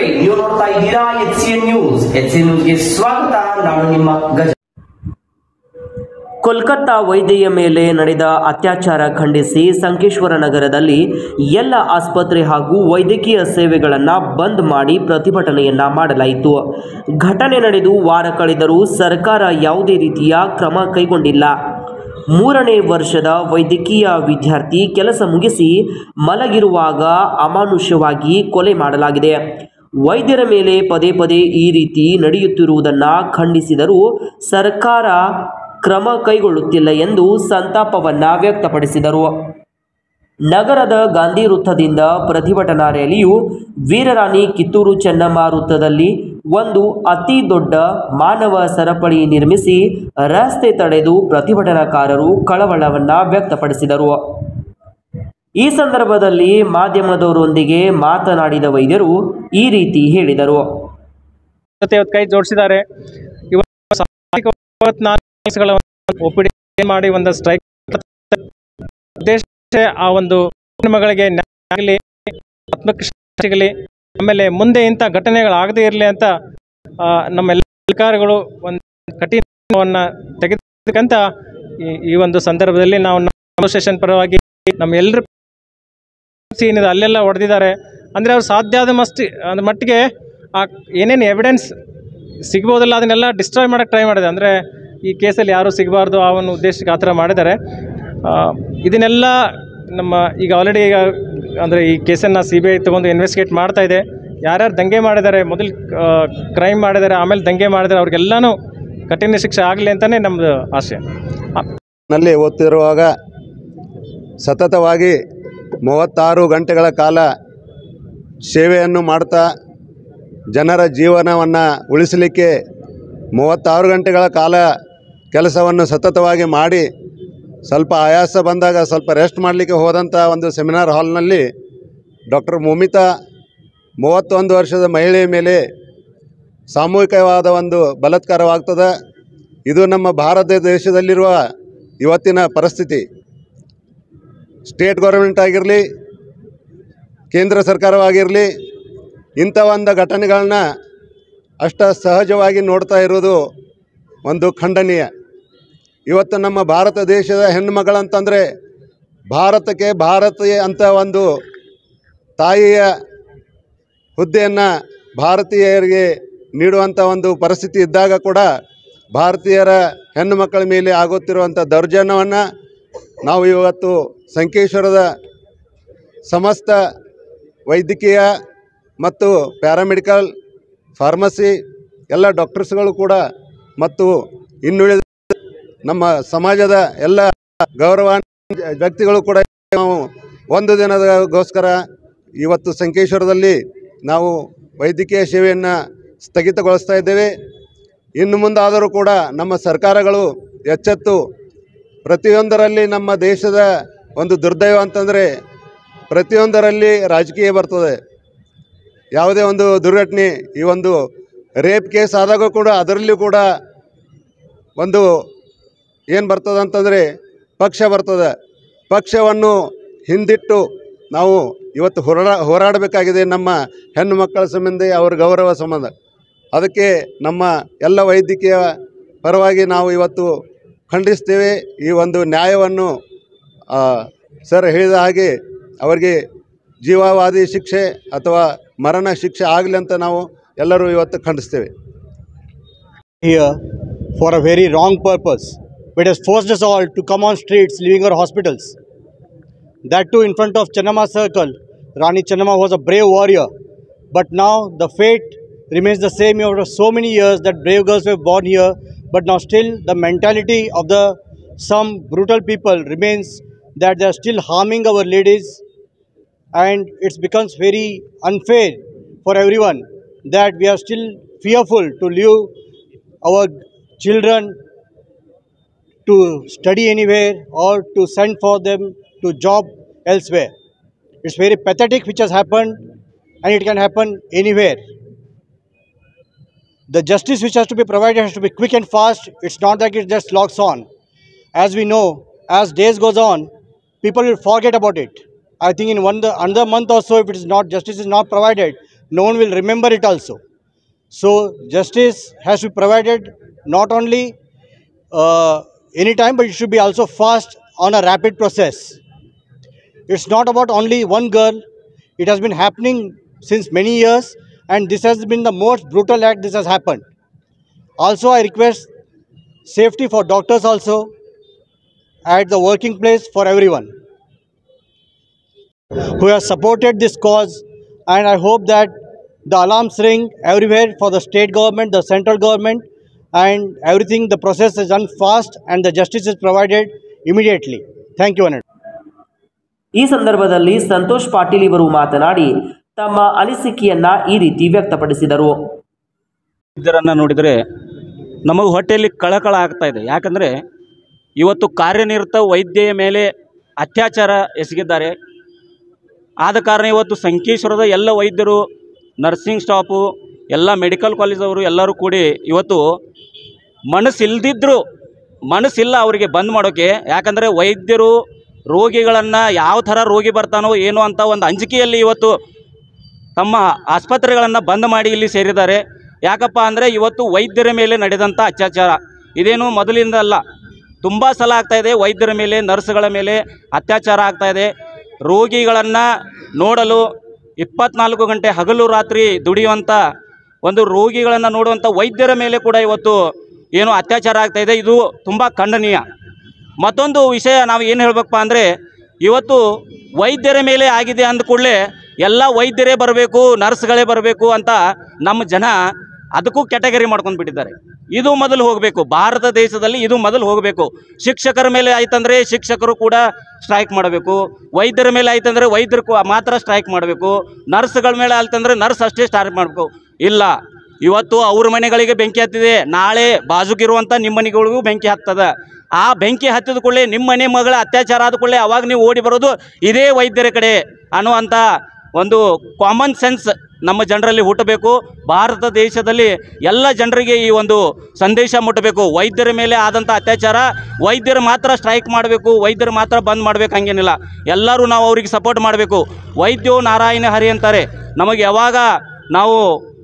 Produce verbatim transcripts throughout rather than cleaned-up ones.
ನಮಸ್ತೆ, ನೀವು ನೋಡ್ತಾ ಇದ್ದೀರಾ H C N news. H C N ನ್ಯೂಸ್ಗೆ ಸ್ವಾಗತ. ನಾನು ನಿಮ್ಮ ಗಜ. ಕೋಲ್ಕತ್ತಾ ವೈದ್ಯೆಯ ಮೇಲೆ ನಡೆದ ಅತ್ಯಾಚಾರ ಖಂಡಿಸಿ ಸಂಕೇಶ್ವರ ನಗರದಲ್ಲಿ ಎಲ್ಲ ಆಸ್ಪತ್ರೆ ಹಾಗೂ ವೈದ್ಯಕೀಯ ಸೇವೆಗಳನ್ನು ಬಂದ್ ಮಾಡಿ ಪ್ರತಿಭಟನೆಯನ್ನ ಮಾಡಲಾಯಿತು. ಘಟನೆ ನಡೆದು ವಾರ ಕಳೆದರೂ ಸರ್ಕಾರ ಯಾವುದೇ ರೀತಿಯ ಕ್ರಮ ಕೈಗೊಂಡಿಲ್ಲ. ಮೂರನೇ ವರ್ಷದ ವೈದ್ಯಕೀಯ ವಿದ್ಯಾರ್ಥಿ ಕೆಲಸ ಮುಗಿಸಿ ಮಲಗಿರುವಾಗ ಅಮಾನುಷ್ಯವಾಗಿ ಕೊಲೆ ಮಾಡಲಾಗಿದೆ. ವೈದ್ಯರ ಮೇಲೆ ಪದೇ ಪದೇ ಈ ರೀತಿ ನಡೆಯುತ್ತಿರುವುದನ್ನು ಖಂಡಿಸಿದರೂ ಸರ್ಕಾರ ಕ್ರಮ ಕೈಗೊಳ್ಳುತ್ತಿಲ್ಲ ಎಂದು ಸಂತಾಪವನ್ನು ವ್ಯಕ್ತಪಡಿಸಿದರು. ನಗರದ ಗಾಂಧಿ ವೃತ್ತದಿಂದ ಪ್ರತಿಭಟನಾ ರ್ಯಾಲಿಯು ವೀರರಾಣಿ ಕಿತ್ತೂರು ಚೆನ್ನಮ್ಮ ವೃತ್ತದಲ್ಲಿ ಒಂದು ಅತಿ ದೊಡ್ಡ ಮಾನವ ಸರಪಳಿ ನಿರ್ಮಿಸಿ ರಸ್ತೆ ತಡೆದು ಪ್ರತಿಭಟನಾಕಾರರು ಕಳವಳವನ್ನು ವ್ಯಕ್ತಪಡಿಸಿದರು. ಈ ಸಂದರ್ಭದಲ್ಲಿ ಮಾಧ್ಯಮದವರೊಂದಿಗೆ ಮಾತನಾಡಿದ ವೈದ್ಯರು ಈ ರೀತಿ ಹೇಳಿದರು. ಕೈ ಜೋಡಿಸಿದ್ದಾರೆ. ಒಪಿಡಿ ಮಾಡಿ ಒಂದು ಸ್ಟ್ರೈಕ್ ಉದ್ದೇಶ ಆ ಒಂದು ಹೆಣ್ಣುಮಗಳಿಗೆ ನ್ಯಾಯ ಸಿಗಲಿ, ಆಮೇಲೆ ಮುಂದೆ ಇಂಥ ಘಟನೆಗಳಾಗದೇ ಇರಲಿ ಅಂತ ನಮ್ಮೆಲ್ಲ ಅಧಿಕಾರಿಗಳು ಒಂದು ಕಠಿಣವನ್ನು ತೆಗೆದುಕಂತ ಈ ಒಂದು ಸಂದರ್ಭದಲ್ಲಿ ನಾವು ಅಸೋಸಿಯೇಷನ್ ಪರವಾಗಿ ನಮ್ಮ ಎಲ್ಲರ ಏನಿದೆ ಅಲ್ಲೆಲ್ಲ ಹೊಡೆದಿದ್ದಾರೆ. ಅಂದರೆ ಅವ್ರು ಸಾಧ್ಯ ಆದ ಮಸ್ತಿ ಅಂದ ಮಟ್ಟಿಗೆ ಆ ಏನೇನು ಎವಿಡೆನ್ಸ್ ಸಿಗ್ಬೋದಲ್ಲ ಅದನ್ನೆಲ್ಲ ಡಿಸ್ಟ್ರಾಯ್ ಮಾಡೋಕ್ಕೆ ಟ್ರೈ ಮಾಡಿದೆ. ಅಂದರೆ ಈ ಕೇಸಲ್ಲಿ ಯಾರೂ ಸಿಗಬಾರ್ದು ಆ ಒಂದು ಉದ್ದೇಶಕ್ಕೆ ಆ ಥರ ಮಾಡಿದ್ದಾರೆ. ಇದನ್ನೆಲ್ಲ ನಮ್ಮ ಈಗ ಆಲ್ರೆಡಿ ಈಗ ಅಂದರೆ ಈ ಕೇಸನ್ನು ಸಿ ಬಿ ಐ ತೊಗೊಂಡು ಇನ್ವೆಸ್ಟಿಗೇಟ್ ಮಾಡ್ತಾ ಇದೆ. ಯಾರ್ಯಾರು ದಂಗೆ ಮಾಡಿದ್ದಾರೆ, ಮೊದಲು ಕ್ರೈಮ್ ಮಾಡಿದ್ದಾರೆ, ಆಮೇಲೆ ದಂಗೆ ಮಾಡಿದ್ದಾರೆ, ಅವ್ರಿಗೆಲ್ಲನೂ ಕಠಿಣ ಶಿಕ್ಷೆ ಆಗಲಿ ಅಂತಲೇ ನಮ್ಮದು ಆಶಯ. ನಲ್ಲಿ ಓದ್ತಿರುವಾಗ ಸತತವಾಗಿ ಮೂವತ್ತಾರು ಗಂಟೆಗಳ ಕಾಲ ಸೇವೆಯನ್ನು ಮಾಡ್ತಾ ಜನರ ಜೀವನವನ್ನು ಉಳಿಸಲಿಕ್ಕೆ ಮೂವತ್ತಾರು ಗಂಟೆಗಳ ಕಾಲ ಕೆಲಸವನ್ನು ಸತತವಾಗಿ ಮಾಡಿ ಸ್ವಲ್ಪ ಆಯಾಸ ಬಂದಾಗ ಸ್ವಲ್ಪ ರೆಸ್ಟ್ ಮಾಡಲಿಕ್ಕೆ ಹೋದಂಥ ಒಂದು ಸೆಮಿನಾರ್ ಹಾಲ್ನಲ್ಲಿ ಡಾಕ್ಟರ್ ಮೋಮಿತಾ ಮೂವತ್ತೊಂದು ವರ್ಷದ ಮಹಿಳೆಯ ಮೇಲೆ ಸಾಮೂಹಿಕವಾದ ಒಂದು ಬಲಾತ್ಕಾರವಾಗ್ತದೆ. ಇದು ನಮ್ಮ ಭಾರತ ದೇಶದಲ್ಲಿರುವ ಇವತ್ತಿನ ಪರಿಸ್ಥಿತಿ. ಸ್ಟೇಟ್ ಗೌರ್ಮೆಂಟ್ ಆಗಿರಲಿ, ಕೇಂದ್ರ ಸರ್ಕಾರವಾಗಿರಲಿ, ಇಂಥ ಒಂದು ಘಟನೆಗಳನ್ನ ಅಷ್ಟ ಸಹಜವಾಗಿ ನೋಡ್ತಾ ಇರೋದು ಒಂದು ಖಂಡನೀಯ. ಇವತ್ತು ನಮ್ಮ ಭಾರತ ದೇಶದ ಹೆಣ್ಣುಮಗಳಂತಂದರೆ ಭಾರತಕ್ಕೆ ಭಾರತೀಯ ಅಂತ ಒಂದು ತಾಯಿಯ ಹುದ್ದೆಯನ್ನು ಭಾರತೀಯರಿಗೆ ನೀಡುವಂಥ ಒಂದು ಪರಿಸ್ಥಿತಿ ಇದ್ದಾಗ ಕೂಡ ಭಾರತೀಯರ ಹೆಣ್ಣು ಮಕ್ಕಳ ಮೇಲೆ ಆಗುತ್ತಿರುವಂಥ ದೌರ್ಜನ್ಯವನ್ನು ನಾವು ಇವತ್ತು ಸಂಕೇಶ್ವರದ ಸಮಸ್ತ ವೈದ್ಯಕೀಯ ಮತ್ತು ಪ್ಯಾರಾಮೆಡಿಕಲ್, ಫಾರ್ಮಸಿ ಎಲ್ಲ ಡಾಕ್ಟರ್ಸ್ಗಳು ಕೂಡ ಮತ್ತು ಇನ್ನುಳಿದ ನಮ್ಮ ಸಮಾಜದ ಎಲ್ಲ ಗೌರವಾನ್ವಿತ ವ್ಯಕ್ತಿಗಳು ಕೂಡ ನಾವು ಒಂದು ದಿನದಗೋಸ್ಕರ ಇವತ್ತು ಸಂಕೇಶ್ವರದಲ್ಲಿ ನಾವು ವೈದ್ಯಕೀಯ ಸೇವೆಯನ್ನು ಸ್ಥಗಿತಗೊಳಿಸ್ತಾ ಇದ್ದೇವೆ. ಇನ್ನು ಮುಂದಾದರೂ ಕೂಡ ನಮ್ಮ ಸರ್ಕಾರಗಳು ಎಚ್ಚೆತ್ತು ಪ್ರತಿಯೊಂದರಲ್ಲಿ ನಮ್ಮ ದೇಶದ ಒಂದು ದುರ್ದೈವ ಅಂತಂದರೆ ಪ್ರತಿಯೊಂದರಲ್ಲಿ ರಾಜಕೀಯ ಬರ್ತದೆ. ಯಾವುದೇ ಒಂದು ದುರ್ಘಟನೆ, ಈ ಒಂದು ರೇಪ್ ಕೇಸ್ ಆದಾಗ ಕೂಡ ಅದರಲ್ಲೂ ಕೂಡ ಒಂದು ಏನು ಬರ್ತದೆ ಅಂತಂದರೆ ಪಕ್ಷ ಬರ್ತದೆ. ಪಕ್ಷವನ್ನು ಹಿಂದಿಟ್ಟು ನಾವು ಇವತ್ತು ಹೋರಾ ಹೋರಾಡಬೇಕಾಗಿದೆ ನಮ್ಮ ಹೆಣ್ಣು ಮಕ್ಕಳ ಸಂಬಂಧ, ಅವರ ಗೌರವ ಸಂಬಂಧ. ಅದಕ್ಕೆ ನಮ್ಮ ಎಲ್ಲ ವೈದ್ಯಕೀಯ ಪರವಾಗಿ ನಾವು ಇವತ್ತು ಖಂಡಿಸ್ತೇವೆ. ಈ ಒಂದು ನ್ಯಾಯವನ್ನು ಸರ್ ಹೇಳಿದ ಹಾಗೆ ಅವರಿಗೆ ಜೀವಾವಧಿ ಶಿಕ್ಷೆ ಅಥವಾ ಮರಣ ಶಿಕ್ಷೆ ಆಗಲಿ ಅಂತ ನಾವು ಎಲ್ಲರೂ ಇವತ್ತು ಖಂಡಿಸ್ತೇವೆ. Here for a very wrong purpose, but has forced us all to come on streets leaving our hospitals. That too in front of Chennamma Circle. Rani Chennamma was a brave warrior, but now the fate remains the same after so many years that brave girls were born here, but now still the mentality of the some brutal people remains that they are still harming our ladies, and it becomes very unfair for everyone that we are still fearful to leave our children to study anywhere or to send for them to job elsewhere. It's very pathetic which has happened, and it can happen anywhere. The justice which has to be provided has to be quick and fast. It's not like it just logs on. As we know, as days goes on, people will forget about it. I think in one the, another month or so, if it is not justice is not provided, no one will remember it also. So justice has to be provided not only uh, any time, but it should be also fast on a rapid process. It's not about only one girl. It has been happening since many years, and this has been the most brutal act this has happened. Also, I request safety for doctors also at the working place for everyone who has supported this cause, and I hope that the alarms ring everywhere for the state government, the central government, and everything, the process is done fast and the justice is provided immediately. Thank you, Anand. ಈ ಸಂದರ್ಭದಲ್ಲಿ ಸಂತೋಷ್ ಪಾಟೀಲ್ ಇವರು ಮಾತನಾಡಿ ತಮ್ಮ ಅನಿಸಿಕೆಯನ್ನ ಈ ರೀತಿ ವ್ಯಕ್ತಪಡಿಸಿದರು. ಇದರನ್ನು ನೋಡಿದರೆ ನಮಗೆ ಹೊಟ್ಟೆಯಲ್ಲಿ ಕಳಕಳ ಆಗ್ತಾ ಇದೆ. ಯಾಕಂದರೆ ಇವತ್ತು ಕಾರ್ಯನಿರತ ವೈದ್ಯೆಯ ಮೇಲೆ ಅತ್ಯಾಚಾರ ಎಸಗಿದ್ದಾರೆ. ಆದ ಕಾರಣ ಇವತ್ತು ಸಂಕೇಶ್ವರದ ಎಲ್ಲ ವೈದ್ಯರು, ನರ್ಸಿಂಗ್ ಸ್ಟಾಫು, ಎಲ್ಲ ಮೆಡಿಕಲ್ ಕಾಲೇಜವರು ಎಲ್ಲರೂ ಕೂಡಿ ಇವತ್ತು ಮನಸ್ಸಿಲ್ದಿದ್ದರೂ ಮನಸ್ಸಿಲ್ಲ ಅವರಿಗೆ ಬಂದ್ ಮಾಡೋಕ್ಕೆ. ಯಾಕಂದರೆ ವೈದ್ಯರು ರೋಗಿಗಳನ್ನು ಯಾವ ಥರ ರೋಗಿ ಬರ್ತಾನೋ ಏನೋ ಅಂತ ಒಂದು ಅಂಜಿಕೆಯಲ್ಲಿ ಇವತ್ತು ತಮ್ಮ ಆಸ್ಪತ್ರೆಗಳನ್ನು ಬಂದ್ ಮಾಡಿ ಇಲ್ಲಿ ಸೇರಿದ್ದಾರೆ. ಯಾಕಪ್ಪ ಅಂದರೆ ಇವತ್ತು ವೈದ್ಯರ ಮೇಲೆ ನಡೆದಂಥ ಅತ್ಯಾಚಾರ ಇದೇನು ಮೊದಲಿಂದ ಅಲ್ಲ, ತುಂಬ ಸಲ ಆಗ್ತಾಯಿದೆ. ವೈದ್ಯರ ಮೇಲೆ, ನರ್ಸ್ಗಳ ಮೇಲೆ ಅತ್ಯಾಚಾರ ಆಗ್ತಾಯಿದೆ. ರೋಗಿಗಳನ್ನು ನೋಡಲು ಇಪ್ಪತ್ನಾಲ್ಕು ಗಂಟೆ ಹಗಲು ರಾತ್ರಿ ದುಡಿಯುವಂಥ ಒಂದು ರೋಗಿಗಳನ್ನು ನೋಡುವಂಥ ವೈದ್ಯರ ಮೇಲೆ ಕೂಡ ಇವತ್ತು ಏನು ಅತ್ಯಾಚಾರ ಆಗ್ತಾಯಿದೆ. ಇದು ತುಂಬ ಖಂಡನೀಯ. ಮತ್ತೊಂದು ವಿಷಯ ನಾವು ಏನು ಹೇಳಬೇಕಪ್ಪ ಅಂದರೆ, ಇವತ್ತು ವೈದ್ಯರ ಮೇಲೆ ಆಗಿದೆ ಅಂದ ಕೂಡಲೇ ಎಲ್ಲ ವೈದ್ಯರೇ ಬರಬೇಕು, ನರ್ಸ್ಗಳೇ ಬರಬೇಕು ಅಂತ ನಮ್ಮ ಜನ ಅದಕ್ಕೂ ಕ್ಯಾಟಗರಿ ಮಾಡ್ಕೊಂಡು ಬಿಟ್ಟಿದ್ದಾರೆ. ಇದು ಮೊದಲು ಹೋಗಬೇಕು. ಭಾರತ ದೇಶದಲ್ಲಿ ಇದು ಮೊದಲು ಹೋಗಬೇಕು. ಶಿಕ್ಷಕರ ಮೇಲೆ ಆಯ್ತಂದರೆ ಶಿಕ್ಷಕರು ಕೂಡ ಸ್ಟ್ರೈಕ್ ಮಾಡಬೇಕು, ವೈದ್ಯರ ಮೇಲೆ ಆಯ್ತಂದರೆ ವೈದ್ಯರು ಮಾತ್ರ ಸ್ಟ್ರೈಕ್ ಮಾಡಬೇಕು, ನರ್ಸ್ಗಳ ಮೇಲೆ ಆಯ್ತಂದರೆ ನರ್ಸ್ ಅಷ್ಟೇ ಸ್ಟ್ರೈಕ್ ಮಾಡಬೇಕು. ಇಲ್ಲ, ಇವತ್ತು ಅವ್ರ ಮನೆಗಳಿಗೆ ಬೆಂಕಿ ಹತ್ತಿದೆ, ನಾಳೆ ಬಾಜುಗಿರುವಂಥ ನಿಮ್ಮ ಮನೆಗಳಿಗೂ ಬೆಂಕಿ ಹತ್ತದ. ಆ ಬೆಂಕಿ ಹತ್ತಿದ ಕೂಡಲೇ ನಿಮ್ಮ ಮನೆ ಮಗಳ ಅತ್ಯಾಚಾರ ಆದ ಕೂಡಲೇ ಅವಾಗ ನೀವು ಓಡಿ ಬರೋದು ಇದೇ ವೈದ್ಯರ ಕಡೆ ಅನ್ನುವಂಥ ಒಂದು ಕಾಮನ್ ಸೆನ್ಸ್ ನಮ್ಮ ಜನರಲ್ಲಿ ಹುಟ್ಟಬೇಕು. ಭಾರತ ದೇಶದಲ್ಲಿ ಎಲ್ಲ ಜನರಿಗೆ ಈ ಒಂದು ಸಂದೇಶ ಮುಟ್ಟಬೇಕು. ವೈದ್ಯರ ಮೇಲೆ ಆದಂಥ ಅತ್ಯಾಚಾರ ವೈದ್ಯರು ಮಾತ್ರ ಸ್ಟ್ರೈಕ್ ಮಾಡಬೇಕು, ವೈದ್ಯರು ಮಾತ್ರ ಬಂದ್ ಮಾಡಬೇಕು ಹಂಗೇನಿಲ್ಲ. ಎಲ್ಲರೂ ನಾವು ಅವ್ರಿಗೆ ಸಪೋರ್ಟ್ ಮಾಡಬೇಕು. ವೈದ್ಯೋ ನಾರಾಯಣ ಹರಿ ಅಂತಾರೆ. ನಮಗೆ ಯಾವಾಗ ನಾವು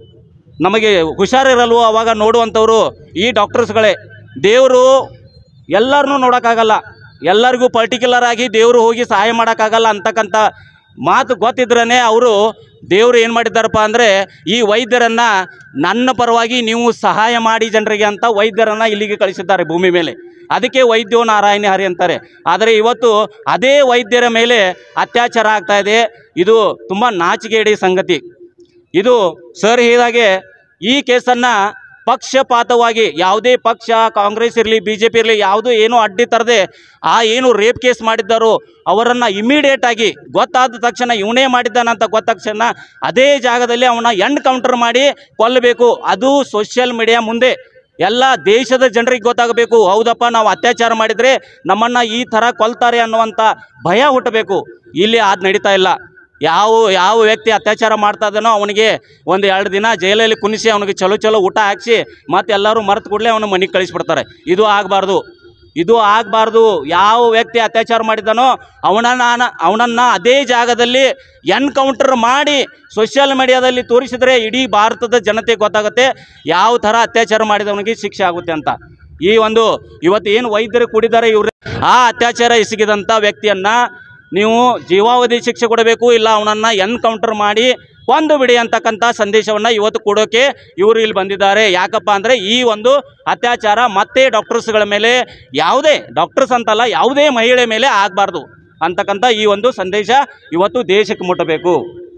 ನಮಗೆ ಹುಷಾರಿರಲ್ವೋ ಅವಾಗ ನೋಡುವಂಥವ್ರು ಈ ಡಾಕ್ಟರ್ಸ್ಗಳೇ. ದೇವರು ಎಲ್ಲರನ್ನೂ ನೋಡೋಕ್ಕಾಗಲ್ಲ, ಎಲ್ಲರಿಗೂ ಪರ್ಟಿಕ್ಯುಲರ್ ಆಗಿ ದೇವರು ಹೋಗಿ ಸಹಾಯ ಮಾಡೋಕ್ಕಾಗಲ್ಲ ಅಂತಕ್ಕಂಥ ಮಾತು ಗೊತ್ತಿದ್ರೇ ಅವರು ದೇವರು ಏನು ಮಾಡಿದ್ದಾರಪ್ಪ ಅಂದರೆ ಈ ವೈದ್ಯರನ್ನು ನನ್ನ ಪರವಾಗಿ ನೀವು ಸಹಾಯ ಮಾಡಿ ಜನರಿಗೆ ಅಂತ ವೈದ್ಯರನ್ನು ಇಲ್ಲಿಗೆ ಕಳಿಸಿದ್ದಾರೆ ಭೂಮಿ ಮೇಲೆ. ಅದಕ್ಕೆ ವೈದ್ಯೋ ನಾರಾಯಣ ಹರಿ ಅಂತಾರೆ. ಆದರೆ ಇವತ್ತು ಅದೇ ವೈದ್ಯರ ಮೇಲೆ ಅತ್ಯಾಚಾರ ಆಗ್ತಾಯಿದೆ. ಇದು ತುಂಬ ನಾಚಿಕೆಗೇಡಿ ಸಂಗತಿ. ಇದು ಸರ್ ಹೇಳಿದಾಗೆ ಈ ಕೇಸನ್ನು ಪಕ್ಷಪಾತವಾಗಿ ಯಾವುದೇ ಪಕ್ಷ, ಕಾಂಗ್ರೆಸ್ ಇರಲಿ, ಬಿ ಜೆ ಪಿ ಇರಲಿ, ಯಾವುದೂ ಏನೂ ಅಡ್ಡಿ ತರದೆ ಆ ಏನು ರೇಪ್ ಕೇಸ್ ಮಾಡಿದ್ದಾರೋ ಅವರನ್ನು ಇಮಿಡಿಯೇಟಾಗಿ ಗೊತ್ತಾದ ತಕ್ಷಣ ಇವನೇ ಮಾಡಿದ್ದಾನಂತ ಗೊತ್ತ ತಕ್ಷಣ ಅದೇ ಜಾಗದಲ್ಲಿ ಅವನ ಎಂಡ್ ಕೌಂಟರ್ ಮಾಡಿ ಕೊಲ್ಲಬೇಕು. ಅದು ಸೋಷಿಯಲ್ ಮೀಡಿಯಾ ಮುಂದೆ ಎಲ್ಲ ದೇಶದ ಜನರಿಗೆ ಗೊತ್ತಾಗಬೇಕು. ಹೌದಪ್ಪ, ನಾವು ಅತ್ಯಾಚಾರ ಮಾಡಿದರೆ ನಮ್ಮನ್ನು ಈ ಥರ ಕೊಲ್ತಾರೆ ಅನ್ನುವಂಥ ಭಯ ಹುಟ್ಟಬೇಕು. ಇಲ್ಲಿ ಅದು ನಡೀತಾ ಇಲ್ಲ. ಯಾವ ಯಾವ ವ್ಯಕ್ತಿ ಅತ್ಯಾಚಾರ ಮಾಡ್ತಾ ಇದ್ದಾನೋ ಅವನಿಗೆ ಒಂದು ಎರಡು ದಿನ ಜೈಲಲ್ಲಿ ಕುಣಿಸಿ ಅವನಿಗೆ ಚಲೋ ಚಲೋ ಊಟ ಹಾಕಿಸಿ ಮತ್ತು ಎಲ್ಲರೂ ಮರೆತು ಕೂಡಲೇ ಅವನ ಮನೆಗೆ ಕಳಿಸ್ಬಿಡ್ತಾರೆ. ಇದು ಆಗಬಾರ್ದು, ಇದು ಆಗಬಾರ್ದು. ಯಾವ ವ್ಯಕ್ತಿ ಅತ್ಯಾಚಾರ ಮಾಡಿದ್ದಾನೋ ಅವನನ್ನು ಅವನನ್ನು ಅದೇ ಜಾಗದಲ್ಲಿ ಎನ್ಕೌಂಟರ್ ಮಾಡಿ ಸೋಷಿಯಲ್ ಮೀಡಿಯಾದಲ್ಲಿ ತೋರಿಸಿದರೆ ಇಡೀ ಭಾರತದ ಜನತೆಗೆ ಗೊತ್ತಾಗುತ್ತೆ ಯಾವ ಥರ ಅತ್ಯಾಚಾರ ಮಾಡಿದವನಿಗೆ ಶಿಕ್ಷೆ ಆಗುತ್ತೆ ಅಂತ. ಈ ಒಂದು ಇವತ್ತು ಏನು ವೈದ್ಯರು ಕೂಡಿದ್ದಾರೆ ಇವರು, ಆ ಅತ್ಯಾಚಾರ ಎಸಗಿದಂಥ ವ್ಯಕ್ತಿಯನ್ನು ನೀವು ಜೀವಾವಧಿ ಶಿಕ್ಷೆ ಕೊಡಬೇಕು, ಇಲ್ಲ ಅವನನ್ನು ಎನ್ಕೌಂಟರ್ ಮಾಡಿ ಕೊಂದು ಬಿಡಿ ಅಂತಕ್ಕಂಥ ಸಂದೇಶವನ್ನು ಇವತ್ತು ಕೊಡೋಕ್ಕೆ ಇವರು ಇಲ್ಲಿ ಬಂದಿದ್ದಾರೆ. ಯಾಕಪ್ಪ ಅಂದರೆ ಈ ಒಂದು ಅತ್ಯಾಚಾರ ಮತ್ತೆ ಡಾಕ್ಟರ್ಸ್ಗಳ ಮೇಲೆ, ಯಾವುದೇ ಡಾಕ್ಟರ್ಸ್ ಅಂತಲ್ಲ ಯಾವುದೇ ಮಹಿಳೆ ಮೇಲೆ ಆಗಬಾರ್ದು ಅಂತಕ್ಕಂಥ ಈ ಒಂದು ಸಂದೇಶ ಇವತ್ತು ದೇಶಕ್ಕೆ ಮುಟ್ಟಬೇಕು.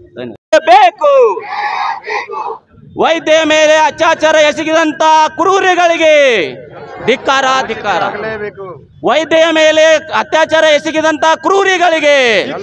ಬೇಕು ವೈದ್ಯ ಮೇಲೆ ಅತ್ಯಾಚಾರ ಎಸಗಿದಂಥ ಕ್ರೂರಿಗಳಿಗೆ ಧಿಕ್ಕಾರ, ಧಿಕ್ಕಾರ. ವೈದ್ಯೆಯ ಮೇಲೆ ಅತ್ಯಾಚಾರ ಎಸಗಿದಂಥ ಕ್ರೂರಿಗಳಿಗೆ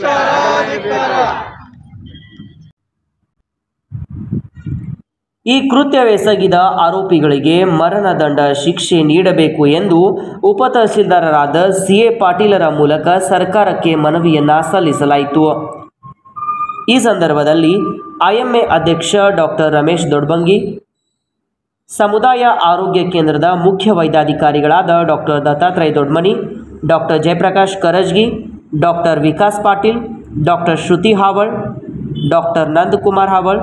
ಈ ಕೃತ್ಯವೆಸಗಿದ ಆರೋಪಿಗಳಿಗೆ ಮರಣದಂಡ ಶಿಕ್ಷೆ ನೀಡಬೇಕು ಎಂದು ಉಪ ತಹಸೀಲ್ದಾರರಾದ ಸಿ ಎ ಪಾಟೀಲರ ಮೂಲಕ ಸರ್ಕಾರಕ್ಕೆ ಮನವಿಯನ್ನ ಸಲ್ಲಿಸಲಾಯಿತು. ಈ ಸಂದರ್ಭದಲ್ಲಿ ಐಎಂಎ ಅಧ್ಯಕ್ಷ ಡಾಕ್ಟರ್ ರಮೇಶ್ ದೊಡ್ಬಂಗಿ, ಸಮುದಾಯ ಆರೋಗ್ಯ ಕೇಂದ್ರದ ಮುಖ್ಯ ವೈದ್ಯಾಧಿಕಾರಿಗಳಾದ doctor Dattatreya Dodmani, doctor Jayaprakash Karajgi, doctor Vikas Patil, doctor Shruti Haval, doctor Nandakumar Haval,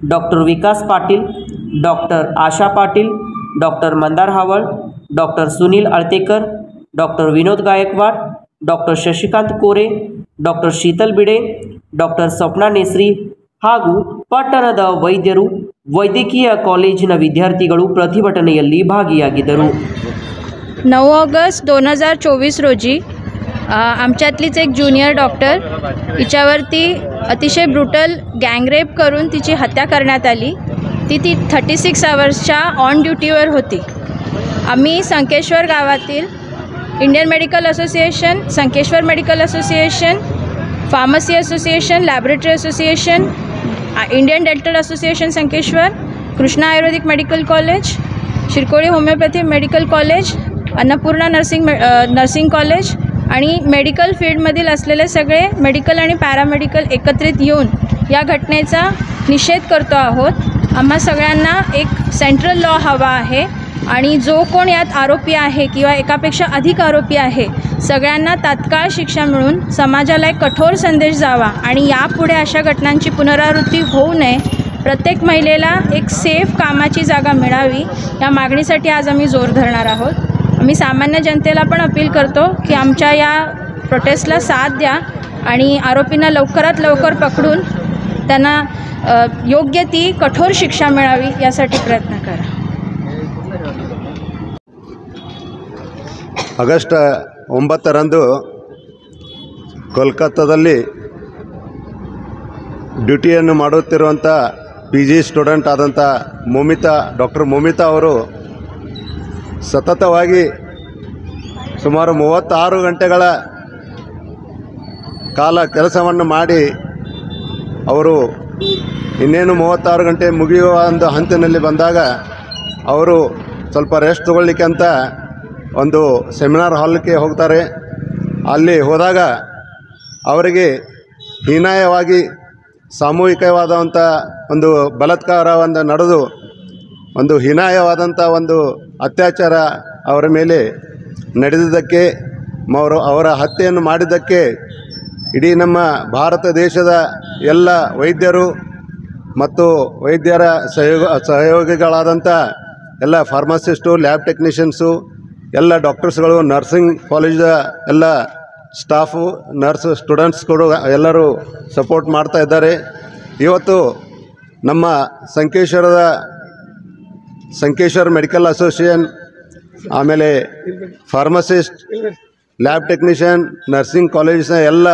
doctor Vikas Patil, doctor Asha Patil, doctor Mandar Haval, doctor Sunil Altekar, doctor Vinod Gaikwad, doctor Shashikant Kore, doctor शीतल ಬಿಡೆ, ಡಾಕ್ಟರ್ ಸ್ವಪ್ನ ನೇಸ್ರಿ ಹಾಗೂ ಪಟ್ಟಣದ ವೈದ್ಯರು, ವೈದ್ಯಕೀಯ ಕಾಲೇಜಿನ ವಿದ್ಯಾರ್ಥಿಗಳು ಪ್ರತಿಭಟನೆಯಲ್ಲಿ ಭಾಗಿಯಾಗಿದ್ದರು. नऊ ऑगस्ट दोन हजार चोवीस रोजी अ, आमच्यातलीच एक ज्युनियर डॉक्टर हिच्यावरती अतिशय ब्रुटल गँगरेप करून तिची हत्या करण्यात आली. ती ती थर्टी सिक्स आवर्सच्या ऑन ड्युटीवर होती. आम्ही संकेश्वर गावातील Indian medical association, Sankeshwar medical association, pharmacy association, laboratory association, Indian dental association Sankeshwar, Krishna ayurvedic medical college, Shirkoli homeopathy medical college, Annapurna nursing nursing college आणि मेडिकल फील्डमधील असलेले सगळे मेडिकल आणि पॅरामेडिकल एकत्रित येऊन या घटनेचा निषेध करतो आहोत. आम्हा सगळ्यांना एक सेंट्रल लॉ हवा आहे आणि जो कोण यात आरोपी आहे किंवा एकापेक्षा अधिक आरोपी आहे सगळ्यांना तात्काळ शिक्षा मिळून समाजाला एक कठोर संदेश जावा आणि यापुढे अशा घटनांची पुनरावृत्ती होऊ नये. प्रत्येक महिलेला एक सेफ कामाची जागा मिळावी या मागणीसाठी आज आम्ही जोर धरणार आहोत. आम्ही सामान्य जनतेला पण अपील करतो की आमच्या या प्रोटेस्टला साथ द्या आणि आरोपींना लवकरात लवकर पकडून त्यांना योग्य ती कठोर शिक्षा मिळावी यासाठी प्रयत्न करा. ಆಗಸ್ಟ್ ಒಂಬತ್ತರಂದು ಕೋಲ್ಕತ್ತಾದಲ್ಲಿ ಡ್ಯೂಟಿಯನ್ನು ಮಾಡುತ್ತಿರುವಂಥ ಪಿ ಜಿ ಸ್ಟೂಡೆಂಟ್ ಆದಂಥ ಮೊಮಿತಾ ಡಾಕ್ಟರ್ ಮೊಮಿತಾ ಅವರು ಸತತವಾಗಿ ಸುಮಾರು ಮೂವತ್ತಾರು ಗಂಟೆಗಳ ಕಾಲ ಕೆಲಸವನ್ನು ಮಾಡಿ ಅವರು ಇನ್ನೇನು ಮೂವತ್ತಾರು ಗಂಟೆ ಮುಗಿಯುವ ಒಂದು ಹಂತದಲ್ಲಿ ಬಂದಾಗ ಅವರು ಸ್ವಲ್ಪ ರೆಸ್ಟ್ ತಗೊಳ್ಳಿಕ್ಕೆ ಅಂತ ಒಂದು ಸೆಮಿನಾರ್ ಹಾಲ್ಗೆ ಹೋಗ್ತಾರೆ. ಅಲ್ಲಿ ಹೋದಾಗ ಅವರಿಗೆ ಹೀನಾಯವಾಗಿ ಸಾಮೂಹಿಕವಾದಂಥ ಒಂದು ಬಲಾತ್ಕಾರವನ್ನು ನಡೆದು ಒಂದು ಹೀನಾಯವಾದಂಥ ಒಂದು ಅತ್ಯಾಚಾರ ಅವರ ಮೇಲೆ ನಡೆದಿದ್ದಕ್ಕೆ ಅವರು ಅವರ ಹತ್ಯೆಯನ್ನು ಮಾಡಿದ್ದಕ್ಕೆ ಇಡೀ ನಮ್ಮ ಭಾರತ ದೇಶದ ಎಲ್ಲ ವೈದ್ಯರು ಮತ್ತು ವೈದ್ಯರ ಸಹಯೋಗ ಸಹಯೋಗಿಗಳಾದಂಥ ಎಲ್ಲ ಫಾರ್ಮಸಿಸ್ಟು, ಲ್ಯಾಬ್ ಟೆಕ್ನಿಷಿಯನ್ಸು, ಎಲ್ಲ ಡಾಕ್ಟರ್ಸ್ಗಳು, ನರ್ಸಿಂಗ್ ಕಾಲೇಜದ ಎಲ್ಲ ಸ್ಟಾಫು, ನರ್ಸ್ ಸ್ಟೂಡೆಂಟ್ಸ್ಗಳು ಎಲ್ಲರೂ ಸಪೋರ್ಟ್ ಮಾಡ್ತಾ ಇದ್ದಾರೆ. ಇವತ್ತು ನಮ್ಮ ಸಂಕೇಶ್ವರದ ಸಂಕೇಶ್ವರ ಮೆಡಿಕಲ್ ಅಸೋಸಿಯೇಷನ್, ಆಮೇಲೆ ಫಾರ್ಮಸಿಸ್ಟ್, ಲ್ಯಾಬ್ ಟೆಕ್ನಿಷಿಯನ್, ನರ್ಸಿಂಗ್ ಕಾಲೇಜಿನ ಎಲ್ಲ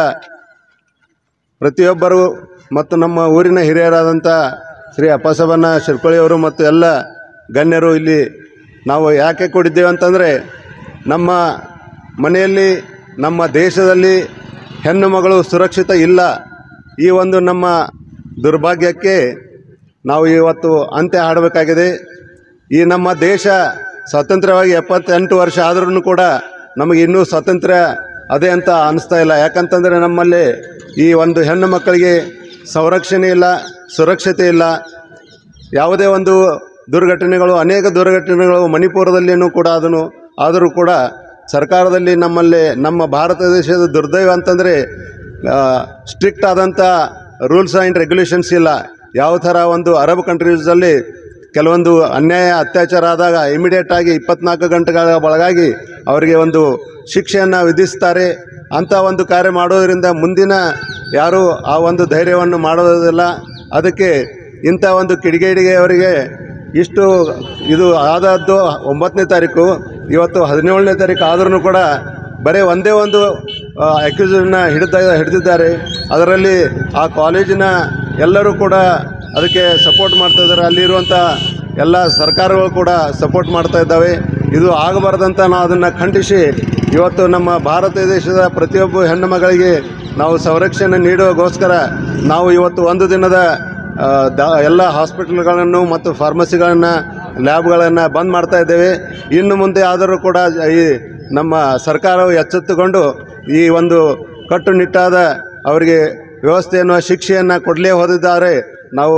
ಪ್ರತಿಯೊಬ್ಬರು ಮತ್ತು ನಮ್ಮ ಊರಿನ ಹಿರಿಯರಾದಂಥ ಶ್ರೀ ಅಪ್ಪಸಬಣ್ಣ ಶಿರ್ಕೊಳ್ಳಿಯವರು ಮತ್ತು ಎಲ್ಲ ಗಣ್ಯರು ಇಲ್ಲಿ ನಾವು ಯಾಕೆ ಕೊಡಿದ್ದೇವೆ ಅಂತಂದರೆ, ನಮ್ಮ ಮನೆಯಲ್ಲಿ ನಮ್ಮ ದೇಶದಲ್ಲಿ ಹೆಣ್ಣು ಮಗಳು ಸುರಕ್ಷಿತ ಇಲ್ಲ. ಈ ಒಂದು ನಮ್ಮ ದುರ್ಭಾಗ್ಯಕ್ಕೆ ನಾವು ಇವತ್ತು ಅಂತ್ಯ ಹಾಡಬೇಕಾಗಿದೆ. ಈ ನಮ್ಮ ದೇಶ ಸ್ವಾತಂತ್ರ್ಯವಾಗಿ ಎಪ್ಪತ್ತೆಂಟು ವರ್ಷ ಆದ್ರೂ ಕೂಡ ನಮಗೆ ಇನ್ನೂ ಸ್ವಾತಂತ್ರ್ಯ ಅದೇ ಅಂತ ಅನ್ನಿಸ್ತಾ ಇಲ್ಲ. ಯಾಕಂತಂದರೆ ನಮ್ಮಲ್ಲಿ ಈ ಒಂದು ಹೆಣ್ಣು ಮಕ್ಕಳಿಗೆ ಸಂರಕ್ಷಣೆ ಇಲ್ಲ, ಸುರಕ್ಷತೆ ಇಲ್ಲ. ಯಾವುದೇ ಒಂದು ದುರ್ಘಟನೆಗಳು, ಅನೇಕ ದುರ್ಘಟನೆಗಳು ಮಣಿಪುರದಲ್ಲಿಯೂ ಕೂಡ ಅದನ್ನು ಆದರೂ ಕೂಡ ಸರ್ಕಾರದಲ್ಲಿ ನಮ್ಮಲ್ಲಿ ನಮ್ಮ ಭಾರತ ದೇಶದ ದುರ್ದೈವ ಅಂತಂದರೆ ಸ್ಟ್ರಿಕ್ಟ್ ಆದಂಥ ರೂಲ್ಸ್ ಆ್ಯಂಡ್ ರೆಗ್ಯುಲೇಷನ್ಸ್ ಇಲ್ಲ. ಯಾವ ಥರ ಒಂದು ಅರಬ್ ಕಂಟ್ರೀಸಲ್ಲಿ ಕೆಲವೊಂದು ಅನ್ಯಾಯ ಅತ್ಯಾಚಾರ ಆದಾಗ ಇಮಿಡಿಯೇಟಾಗಿ ಇಪ್ಪತ್ನಾಲ್ಕು ಗಂಟೆಗಳ ಒಳಗಾಗಿ ಅವರಿಗೆ ಒಂದು ಶಿಕ್ಷೆಯನ್ನು ವಿಧಿಸ್ತಾರೆ. ಅಂಥ ಒಂದು ಕಾರ್ಯ ಮಾಡೋದರಿಂದ ಮುಂದಿನ ಯಾರೂ ಆ ಒಂದು ಧೈರ್ಯವನ್ನು ಮಾಡೋದಿಲ್ಲ. ಅದಕ್ಕೆ ಇಂಥ ಒಂದು ಕಿಡಿಗೇಡಿಗೆ ಅವರಿಗೆ ಇಷ್ಟು ಇದು ಆದದ್ದು ಒಂಬತ್ತನೇ ತಾರೀಕು, ಇವತ್ತು ಹದಿನೇಳನೇ ತಾರೀಕು ಆದ್ರೂ ಕೂಡ ಬರೀ ಒಂದೇ ಒಂದು ಅಕ್ಯೂಸನ್ನ ಹಿಡಿದ ಹಿಡಿದಿದ್ದಾರೆ. ಅದರಲ್ಲಿ ಆ ಕಾಲೇಜಿನ ಎಲ್ಲರೂ ಕೂಡ ಅದಕ್ಕೆ ಸಪೋರ್ಟ್ ಮಾಡ್ತಾ ಇದ್ದಾರೆ. ಅಲ್ಲಿರುವಂಥ ಎಲ್ಲ ಸರ್ಕಾರಗಳು ಕೂಡ ಸಪೋರ್ಟ್ ಮಾಡ್ತಾ ಇದ್ದಾವೆ. ಇದು ಆಗಬಾರ್ದಂತ ನಾವು ಅದನ್ನು ಖಂಡಿಸಿ ಇವತ್ತು ನಮ್ಮ ಭಾರತ ದೇಶದ ಪ್ರತಿಯೊಬ್ಬ ಹೆಣ್ಣು ಮಗಳಿಗೆ ನಾವು ಸಂರಕ್ಷಣೆ ನೀಡುವಗೋಸ್ಕರ ನಾವು ಇವತ್ತು ಒಂದು ದಿನದ ದ ಎಲ್ಲ ಹಾಸ್ಪಿಟಲ್ಗಳನ್ನು ಮತ್ತು ಫಾರ್ಮಸಿಗಳನ್ನು, ಲ್ಯಾಬ್ಗಳನ್ನು ಬಂದ್ ಮಾಡ್ತಾ ಇದ್ದೇವೆ. ಇನ್ನು ಮುಂದೆ ಆದರೂ ಕೂಡ ಈ ನಮ್ಮ ಸರ್ಕಾರವು ಎಚ್ಚೆತ್ತುಕೊಂಡು ಈ ಒಂದು ಕಟ್ಟುನಿಟ್ಟಾದ ಅವರಿಗೆ ವ್ಯವಸ್ಥೆಯನ್ನು, ಶಿಕ್ಷೆಯನ್ನು ಕೊಡಲೇ ಹೋದಿದ್ದಾರೆ ನಾವು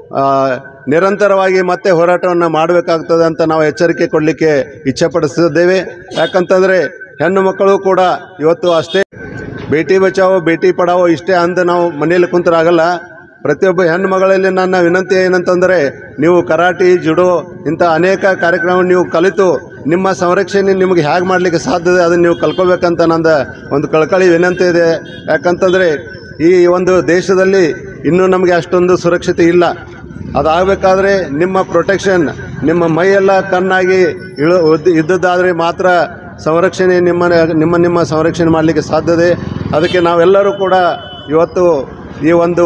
ನಿರಂತರವಾಗಿ ಮತ್ತೆ ಹೋರಾಟವನ್ನು ಮಾಡಬೇಕಾಗ್ತದೆ ಅಂತ ನಾವು ಎಚ್ಚರಿಕೆ ಕೊಡಲಿಕ್ಕೆ ಇಚ್ಛೆಪಡಿಸಿದ್ದೇವೆ. ಯಾಕಂತಂದರೆ ಹೆಣ್ಣು ಮಕ್ಕಳು ಕೂಡ ಇವತ್ತು ಅಷ್ಟೇ ಬೇಟಿ ಬಚಾವೋ ಬೇಟಿ ಪಡಾವೋ ಇಷ್ಟೇ ಅಂದು ನಾವು ಮನೆಯಲ್ಲಿ ಕುಂತರಾಗಲ್ಲ. ಪ್ರತಿಯೊಬ್ಬ ಹೆಣ್ಣು ಮಗಳಲ್ಲಿ ನನ್ನ ವಿನಂತಿ ಏನಂತಂದರೆ, ನೀವು ಕರಾಟೆ, ಜುಡೋ ಇಂಥ ಅನೇಕ ಕಾರ್ಯಕ್ರಮ ನೀವು ಕಲಿತು ನಿಮ್ಮ ಸಂರಕ್ಷಣೆ ನಿಮಗೆ ಹೇಗೆ ಮಾಡಲಿಕ್ಕೆ ಸಾಧ್ಯ ಇದೆ ಅದನ್ನು ನೀವು ಕಲ್ಕೋಬೇಕಂತ ನಂದು ಒಂದು ಕಳಕಳಿ ವಿನಂತಿ ಇದೆ. ಯಾಕಂತಂದರೆ ಈ ಒಂದು ದೇಶದಲ್ಲಿ ಇನ್ನೂ ನಮಗೆ ಅಷ್ಟೊಂದು ಸುರಕ್ಷತೆ ಇಲ್ಲ. ಅದಾಗಬೇಕಾದ್ರೆ ನಿಮ್ಮ ಪ್ರೊಟೆಕ್ಷನ್, ನಿಮ್ಮ ಮೈಯೆಲ್ಲ ಕಣ್ಣಾಗಿ ಇಳು ಇದ್ದದ್ದಾದರೆ ಮಾತ್ರ ಸಂರಕ್ಷಣೆ ನಿಮ್ಮ ನಿಮ್ಮ ನಿಮ್ಮ ಸಂರಕ್ಷಣೆ ಮಾಡಲಿಕ್ಕೆ ಸಾಧ್ಯತೆ. ಅದಕ್ಕೆ ನಾವೆಲ್ಲರೂ ಕೂಡ ಇವತ್ತು ಈ ಒಂದು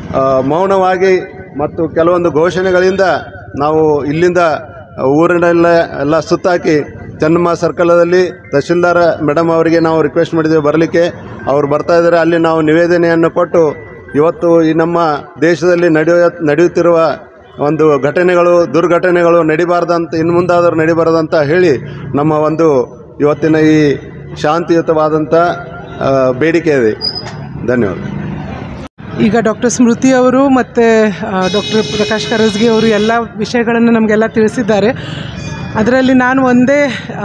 ಮೌನವಾಗಿ ಮತ್ತು ಕೆಲವೊಂದು ಘೋಷಣೆಗಳಿಂದ ನಾವು ಇಲ್ಲಿಂದ ಊರಿನೆಲ್ಲ ಎಲ್ಲ ಸುತ್ತಾಕಿ ಚೆನ್ನಮ್ಮ ಸರ್ಕಲದಲ್ಲಿ ತಹಶೀಲ್ದಾರ್ ಮೇಡಮ್ ಅವರಿಗೆ ನಾವು ರಿಕ್ವೆಸ್ಟ್ ಮಾಡಿದ್ದೇವೆ ಬರಲಿಕ್ಕೆ. ಅವರು ಬರ್ತಾಯಿದ್ದಾರೆ. ಅಲ್ಲಿ ನಾವು ನಿವೇದನೆಯನ್ನು ಕೊಟ್ಟು ಇವತ್ತು ಈ ನಮ್ಮ ದೇಶದಲ್ಲಿ ನಡೆಯುವ ನಡೆಯುತ್ತಿರುವ ಒಂದು ಘಟನೆಗಳು, ದುರ್ಘಟನೆಗಳು ನಡಿಬಾರ್ದಂತ, ಇನ್ನು ಮುಂದಾದರೂ ನಡಿಬಾರ್ದಂತ ಹೇಳಿ ನಮ್ಮ ಒಂದು ಇವತ್ತಿನ ಈ ಶಾಂತಿಯುತವಾದಂಥ ಬೇಡಿಕೆ ಇದೆ. ಧನ್ಯವಾದ. ಈಗ ಡಾಕ್ಟರ್ ಸ್ಮೃತಿ ಅವರು ಮತ್ತು ಡಾಕ್ಟರ್ ಪ್ರಕಾಶ್ ಕರಸ್ಗಿ ಅವರು ಎಲ್ಲ ವಿಷಯಗಳನ್ನು ನಮಗೆಲ್ಲ ತಿಳಿಸಿದ್ದಾರೆ. ಅದರಲ್ಲಿ ನಾನು ಒಂದೇ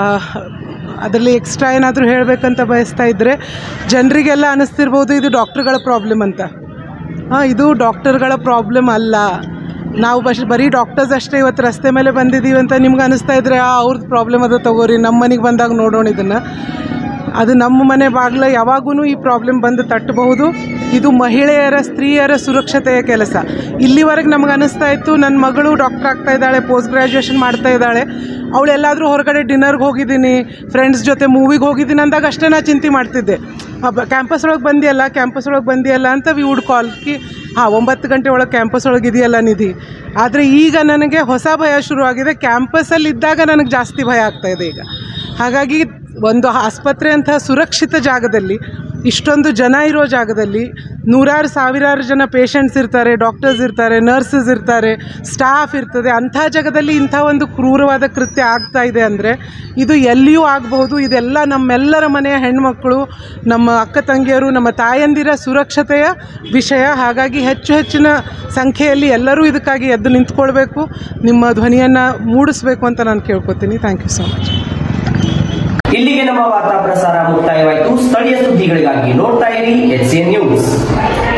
ಅದರಲ್ಲಿ ಎಕ್ಸ್ಟ್ರಾ ಏನಾದರೂ ಹೇಳಬೇಕಂತ ಬಯಸ್ತಾ ಇದ್ದರೆ, ಜನರಿಗೆಲ್ಲ ಅನ್ನಿಸ್ತಿರ್ಬೋದು ಇದು ಡಾಕ್ಟ್ರುಗಳ ಪ್ರಾಬ್ಲಮ್ ಅಂತ. ಹಾಂ, ಇದು ಡಾಕ್ಟರ್ಗಳ ಪ್ರಾಬ್ಲಮ್ ಅಲ್ಲ. ನಾವು ಬಸ್ ಬರೀ ಡಾಕ್ಟರ್ಸ್ ಅಷ್ಟೇ ಇವತ್ತು ರಸ್ತೆ ಮೇಲೆ ಬಂದಿದ್ದೀವಿ ಅಂತ ನಿಮ್ಗೆ ಅನ್ನಿಸ್ತಾ ಇದ್ದರೆ ಆ ಅವ್ರದ್ದು ಪ್ರಾಬ್ಲಮ್ ಅದು ತಗೋರಿ, ನಮ್ಮ ಮನೆಗೆ ಬಂದಾಗ ನೋಡೋಣ ಇದನ್ನು. ಅದು ನಮ್ಮ ಮನೆ ಬಾಗಿಲ ಯಾವಾಗೂ ಈ ಪ್ರಾಬ್ಲಮ್ ಬಂದು ತಟ್ಟಬಹುದು. ಇದು ಮಹಿಳೆಯರ, ಸ್ತ್ರೀಯರ ಸುರಕ್ಷತೆಯ ಕೆಲಸ. ಇಲ್ಲಿವರೆಗೆ ನಮ್ಗೆ ಅನ್ನಿಸ್ತಾ ಇತ್ತು ನನ್ನ ಮಗಳು ಡಾಕ್ಟರ್ ಆಗ್ತಾ ಇದ್ದಾಳೆ, ಪೋಸ್ಟ್ ಗ್ರ್ಯಾಜುಯೇಷನ್ ಮಾಡ್ತಾ ಇದ್ದಾಳೆ, ಅವಳು ಎಲ್ಲಾದರೂ ಹೊರಗಡೆ ಡಿನ್ನರ್ಗೆ ಹೋಗಿದ್ದೀನಿ, ಫ್ರೆಂಡ್ಸ್ ಜೊತೆ ಮೂವಿಗೆ ಹೋಗಿದ್ದೀನಿ ಅಂದಾಗ ಅಷ್ಟೇ ನಾ ಚಿಂತೆ ಮಾಡ್ತಿದ್ದೆ. ಕ್ಯಾಂಪಸ್ ಒಳಗೆ ಬಂದಿಯಲ್ಲ ಕ್ಯಾಂಪಸ್ ಒಳಗೆ ಬಂದಿಯಲ್ಲ ಅಂತ ವಿ ವುಡ್ ಕಾಲ್ ಕಿ ಹಾಂ ಒಂಬತ್ತು ಗಂಟೆ ಒಳಗೆ ಕ್ಯಾಂಪಸ್ ಒಳಗೆ ಇದೆಯಲ್ಲ ನಿಧಿ. ಆದರೆ ಈಗ ನನಗೆ ಹೊಸ ಭಯ ಶುರುವಾಗಿದೆ. ಕ್ಯಾಂಪಸ್ಸಲ್ಲಿ ಇದ್ದಾಗ ನನಗೆ ಜಾಸ್ತಿ ಭಯ ಆಗ್ತಾಯಿದೆ ಈಗ. ಹಾಗಾಗಿ ಒಂದು ಆಸ್ಪತ್ರೆ ಅಂತಹ ಸುರಕ್ಷಿತ ಜಾಗದಲ್ಲಿ, ಇಷ್ಟೊಂದು ಜನ ಇರೋ ಜಾಗದಲ್ಲಿ ನೂರಾರು ಸಾವಿರಾರು ಜನ ಪೇಷಂಟ್ಸ್ ಇರ್ತಾರೆ, ಡಾಕ್ಟರ್ಸ್ ಇರ್ತಾರೆ, ನರ್ಸಸ್ ಇರ್ತಾರೆ, ಸ್ಟಾಫ್ ಇರ್ತದೆ. ಅಂಥ ಜಾಗದಲ್ಲಿ ಇಂಥ ಒಂದು ಕ್ರೂರವಾದ ಕೃತ್ಯ ಆಗ್ತಾ ಇದೆ ಅಂದರೆ ಇದು ಎಲ್ಲಿಯೂ ಆಗಬಹುದು. ಇದೆಲ್ಲ ನಮ್ಮೆಲ್ಲರ ಮನೆಯ ಹೆಣ್ಮಕ್ಕಳು, ನಮ್ಮ ಅಕ್ಕ ತಂಗಿಯರು, ನಮ್ಮ ತಾಯಂದಿರ ಸುರಕ್ಷತೆಯ ವಿಷಯ. ಹಾಗಾಗಿ ಹೆಚ್ಚು ಹೆಚ್ಚಿನ ಸಂಖ್ಯೆಯಲ್ಲಿ ಎಲ್ಲರೂ ಇದಕ್ಕಾಗಿ ಎದ್ದು ನಿಂತ್ಕೊಳ್ಬೇಕು, ನಿಮ್ಮ ಧ್ವನಿಯನ್ನು ಮೂಡಿಸಬೇಕು ಅಂತ ನಾನು ಕೇಳ್ಕೊತೀನಿ. Thank you so much. ಇಲ್ಲಿಗೆ ನಮ್ಮ ವಾರ್ತಾ ಪ್ರಸಾರ ಮುಕ್ತಾಯವಾಯಿತು. ಸ್ಥಳೀಯ ಸುದ್ದಿಗಳಿಗಾಗಿ ನೋಡ್ತಾ ಇರಿ ಎಚ್ ಎನ್ ನ್ಯೂಸ್.